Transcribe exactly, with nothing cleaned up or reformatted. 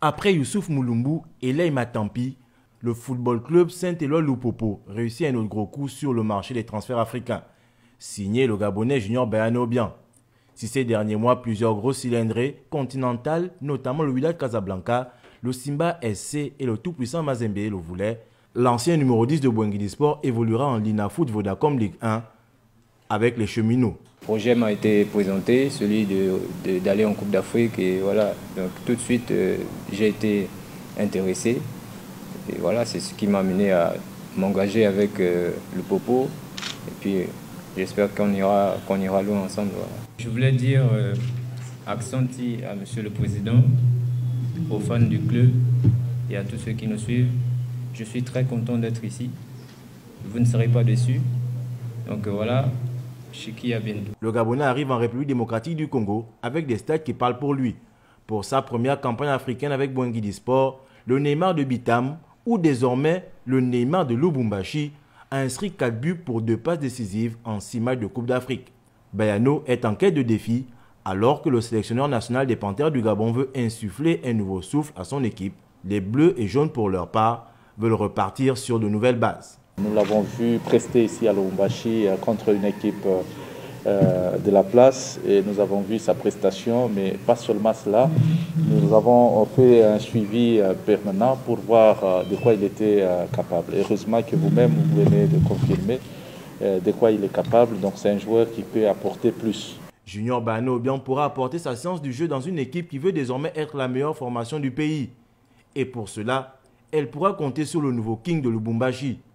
Après Youssouf Moulumbu et Ley Matampi, le football club Saint-Éloi Lupopo réussit un autre gros coup sur le marché des transferts africains, signé le Gabonais Junior Baiano Obiang. Si ces derniers mois, plusieurs gros cylindrés continentales, notamment le Wydad Casablanca, le Simba S C et le tout-puissant Mazembe le voulaient, l'ancien numéro dix de Boinguidi Sport évoluera en Lina Foot Vodacom Ligue un avec les cheminots. Le projet m'a été présenté, celui d'aller en Coupe d'Afrique, et voilà, donc tout de suite euh, j'ai été intéressé. Et voilà, c'est ce qui m'a amené à m'engager avec euh, le Popo. Et puis j'espère qu'on ira, qu'on ira loin ensemble. Voilà. Je voulais dire euh, accenti à Monsieur le Président, aux fans du club et à tous ceux qui nous suivent. Je suis très content d'être ici. Vous ne serez pas déçus. Donc voilà. Le Gabonais arrive en République démocratique du Congo avec des stats qui parlent pour lui. Pour sa première campagne africaine avec Boinguidi Sport, le Neymar de Bitam, ou désormais le Neymar de Lubumbashi, a inscrit quatre buts pour deux passes décisives en six matchs de Coupe d'Afrique. Baiano est en quête de défi alors que le sélectionneur national des Panthères du Gabon veut insuffler un nouveau souffle à son équipe. Les Bleus et Jaunes pour leur part veulent repartir sur de nouvelles bases. Nous l'avons vu prester ici à Lubumbashi contre une équipe euh, de la place et nous avons vu sa prestation, mais pas seulement cela. Nous avons fait un suivi euh, permanent pour voir euh, de quoi il était euh, capable. Heureusement que vous-même vous venez de confirmer euh, de quoi il est capable, donc c'est un joueur qui peut apporter plus. Junior Baiano Obiang pourra apporter sa science du jeu dans une équipe qui veut désormais être la meilleure formation du pays. Et pour cela, elle pourra compter sur le nouveau King de Lubumbashi.